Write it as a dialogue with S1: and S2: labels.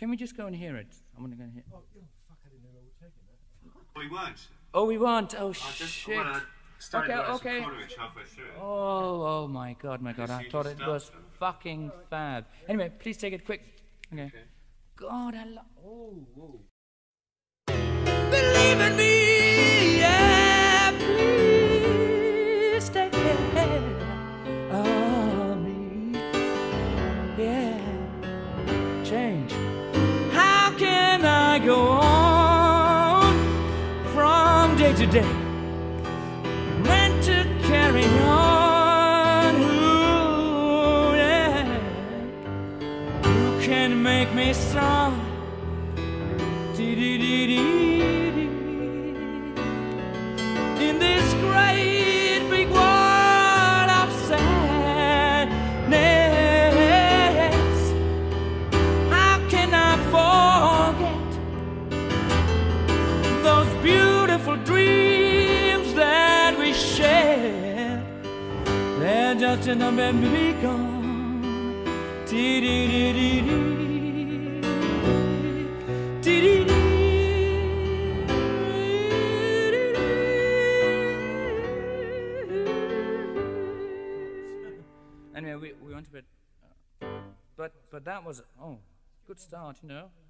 S1: Can we just go and hear it? I want to go and hear it.
S2: Oh, fuck, I didn't know we were taking that.
S3: We weren't.
S1: Oh, we weren't. Oh,
S3: I just
S1: shit.
S3: started
S1: Okay.
S3: halfway through it.
S1: Oh my God. I thought it was fucking fab. Anyway, please take it quick. Okay. God, I love... Oh. Believe in me, yeah, please take care of me. Yeah, change. How can I go on from day to day? Meant to carry on. Ooh, yeah. Who can make me strong? In this great big world of sadness, how can I forget those beautiful dreams that we shared? They're just in a memory gone. Anyway, we went a bit, but that was good start, you know.